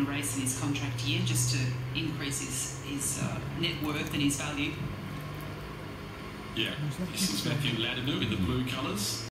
a race in his contract year just to increase his net worth and his value. Yeah, this is Matthew Latimer in the blue colours.